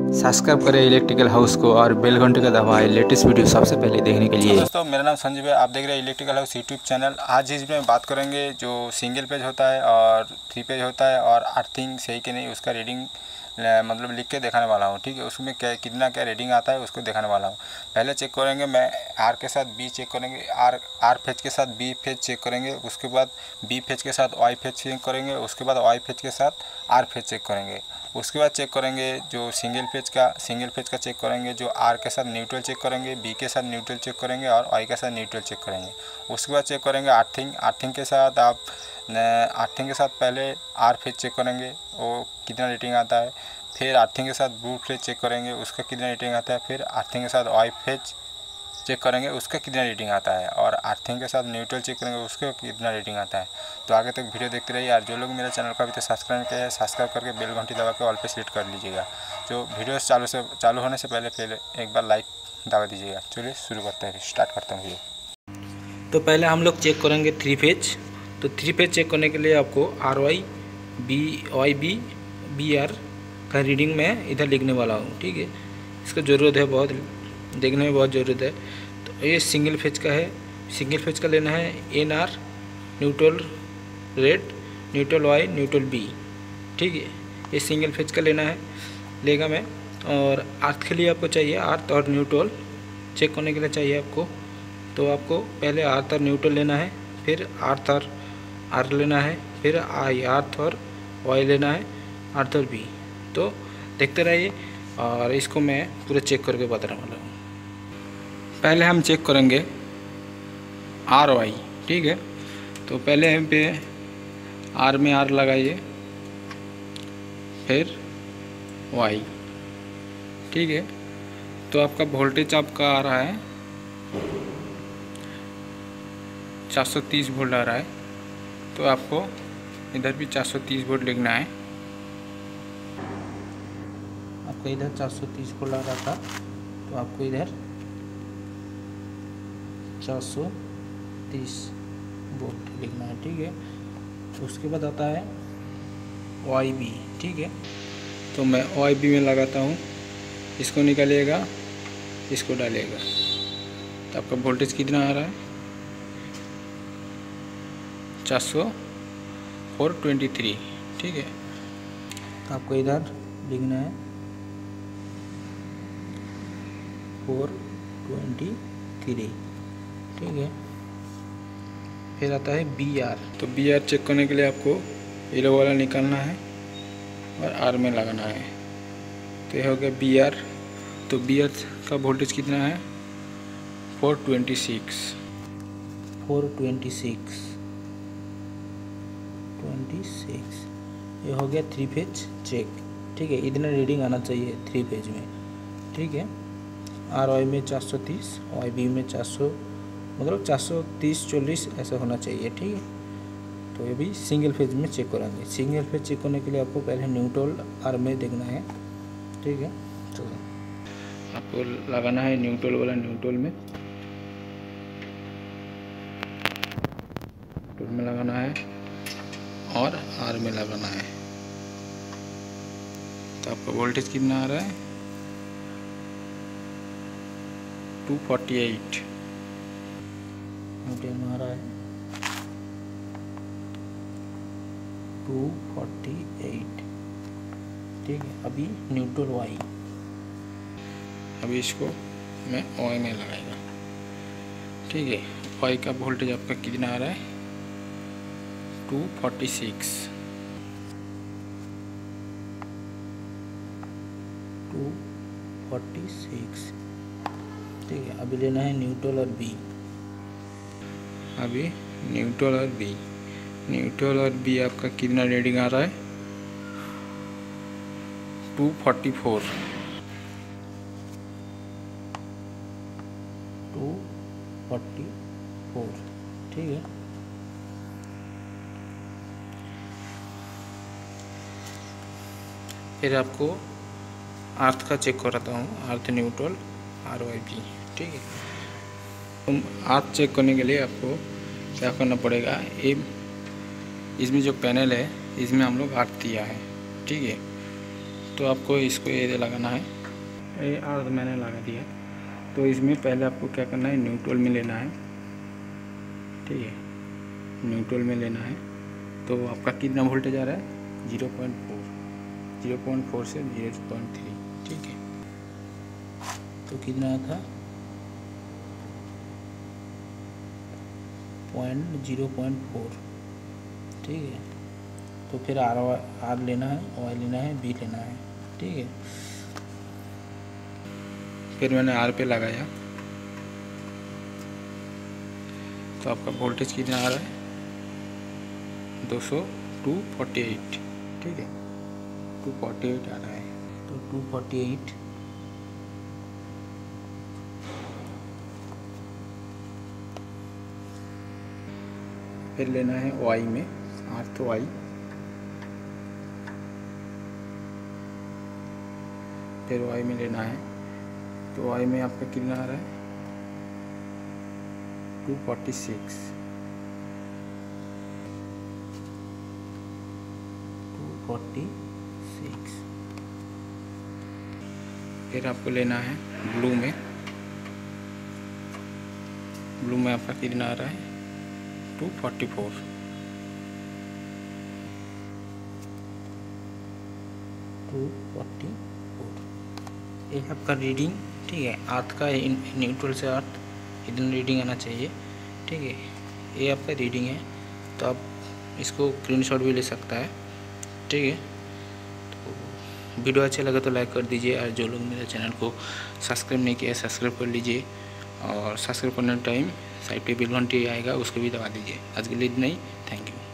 Subscribe करें electrical house को और बेल घंटे का दबाएं लेटेस्ट वीडियो सबसे पहले देखने के लिए। दोस्तों मेरा नाम संजीव है, आप देख रहे हैं इलेक्ट्रिकल हाउस यूट्यूब चैनल। आज इसमें बात करेंगे जो सिंगल पेज होता है और 3 पेज होता है और अर्थिंग सही कि नहीं उसका रीडिंग मतलब लिख के दिखाने वाला हूँ। ठीक है, उसमें कितना रीडिंग आता है उसको दिखाने वाला हूँ। पहले चेक करेंगे मैं आर के साथ बी चेक करेंगे, आर फेज के साथ बी फेज चेक करेंगे, उसके बाद बी फेज के साथ वाई फेज चेक करेंगे, उसके बाद वाई फेज के साथ आर फेज चेक करेंगे। उसके बाद चेक करेंगे जो सिंगल फेज का चेक करेंगे, जो आर के साथ न्यूट्रल चेक करेंगे, बी के साथ न्यूट्रल चेक करेंगे और वाई के साथ न्यूट्रल चेक करेंगे। उसके बाद चेक करेंगे अर्थिंग के साथ। आप अर्थिंग के साथ पहले आर फेज चेक करेंगे वो कितना रेटिंग आता है, फिर अर्थिंग के साथ ब्लू फेज चेक करेंगे उसका कितना रेटिंग आता है, फिर अर्थिंग के साथ वाई फेज चेक करेंगे उसका कितना रेटिंग आता है और अर्थिंग के साथ न्यूट्रल चेक करेंगे उसका कितना रेटिंग आता है। तो आगे तक वीडियो देखते रहिए यार। जो लोग मेरे चैनल को अभी तक सब्सक्राइब किया है सब्सक्राइब करके बेल घंटी दबा के ऑल पे सिलेक्ट कर लीजिएगा। जो वीडियो चालू होने से पहले फिर एक बार लाइक दबा दीजिएगा। चलिए शुरू करते हैं, स्टार्ट करते हैं वीडियो। तो पहले हम लोग चेक करेंगे 3 फेज। तो 3 फेज चेक करने के लिए आपको आर वाई बी आर का रीडिंग मैं इधर लिखने वाला हूँ। ठीक है, इसका ज़रूरत है, बहुत देखने में बहुत ज़रूरत है। तो ये सिंगल फेज का है, सिंगल फेज का लेना है N R neutral red neutral Y neutral B. ठीक है, ये सिंगल फेज का लेना है, लेगा मैं। और अर्थ के लिए आपको चाहिए अर्थ और न्यूट्रल चेक करने के लिए चाहिए आपको। तो आपको पहले अर्थ और न्यूट्रल लेना है, फिर अर्थ और आर लेना है, फिर आई अर्थ और वाई लेना है, अर्थ और बी। तो देखते रहिए और इसको मैं पूरा चेक करके बताने वाला हूँ। पहले हम चेक करेंगे आर वाई। ठीक है, तो पहले हम पे आर में आर लगाइए, फिर वाई। ठीक है, तो आपका वोल्टेज आपका आ रहा है 430 वोल्ट आ रहा है। तो आपको इधर भी 430 वोल्ट लिखना है। आपका इधर 430 वोल्ट आ रहा था, तो आपको इधर 430 वोल्ट लिखना है। ठीक है, तो उसके बाद आता है वाई बी। ठीक है, तो मैं वाई बी में लगाता हूँ, इसको निकालिएगा, इसको डालिएगा। तो आपका वोल्टेज कितना आ रहा है 423। ठीक है, तो आपको इधर लिखना है 423। ठीक है, फिर आता है बी आर। तो बी आर चेक करने के लिए आपको येलो वाला निकालना है और आर में लगाना है। तो ये हो गया बी आर। तो बी आर का वोल्टेज कितना है 426। ये हो गया 3 फेज चेक। ठीक है, इतना रीडिंग आना चाहिए 3 फेज में। ठीक है, आर वाई में 430, वाई बी में 400, मतलब 430-40 ऐसा होना चाहिए। ठीक है, तो ये भी सिंगल फेज में चेक करेंगे। सिंगल फेज चेक करने के लिए आपको पहले न्यूट्रल आर में देखना है। ठीक है, तो आपको लगाना है न्यूट्रल वाला, न्यूट्रल में लगाना है और आर में लगाना है। तो आपका वोल्टेज कितना आ रहा है 248 न्यूटन आ रहा है 248। ठीक है, अभी न्यूट्रल वाई, अभी इसको मैं वाई में लगाएगा। ठीक है, वाई का वोल्टेज आपका कितना आ रहा है 246। ठीक है, अभी लेना है न्यूट्रल और बी। अभी न्यूट्रल और बी आपका कितना रीडिंग आ रहा है 244। ठीक है, फिर आपको अर्थ का चेक कराता हूँ, earth neutral R Y B. ठीक है, अर्थ चेक करने के लिए आपको क्या करना पड़ेगा, ये इसमें जो पैनल है इसमें हम लोग अर्थ दिया है। ठीक है, तो आपको इसको ये लगाना है, ये अर्ध मैंने लगा दिया। तो इसमें पहले आपको क्या करना है, न्यूट्रल में लेना है, ठीक है, न्यूट्रल में लेना है। तो आपका कितना वोल्टेज आ रहा है, 0.4 से 0.3, ठीक है। तो कितना था, 0.4, ठीक है। तो फिर आर लेना है, वाई लेना है, बी लेना है, ठीक है। फिर मैंने आर पे लगाया तो आपका वोल्टेज कितना आ रहा है, 248, ठीक है, 248 आ रहा है। तो 248 फिर लेना है वाई में, अर्थ वाई, फिर वाई में लेना है। तो वाई में आपका कितना आ रहा है, 246, 246। फिर आपको लेना है ब्लू में, ब्लू में आपका कितना आ रहा है, 244, 244। ये आपका रीडिंग, ठीक है। अर्थ का न्यूट्रल से अर्थ इतना रीडिंग आना चाहिए, ठीक है। ये आपका रीडिंग है। तो आप इसको स्क्रीनशॉट भी ले सकता है, ठीक है। तो वीडियो अच्छा लगा तो लाइक कर दीजिए, और जो लोग मेरे चैनल को सब्सक्राइब नहीं किया सब्सक्राइब कर लीजिए, और सब्सक्राइब करने टाइम साइड पे बेल घंटी आएगा उसको भी दबा दीजिए। आज के लिए इतना ही, थैंक यू।